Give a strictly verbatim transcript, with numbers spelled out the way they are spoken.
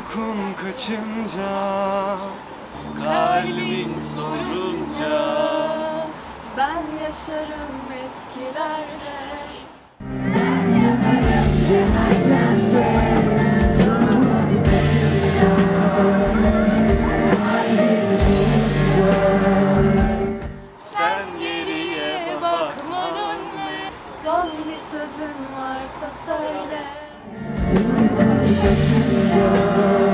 Uykun kaçınca, kalbin sorunca, ben yaşarım eskilerde. Ben yanarım cehennemde. Canım kaçınca, kalbin sorunca. sen geriye bakmadın mı? Son bir sözün varsa söyle. Uykun kaçınca,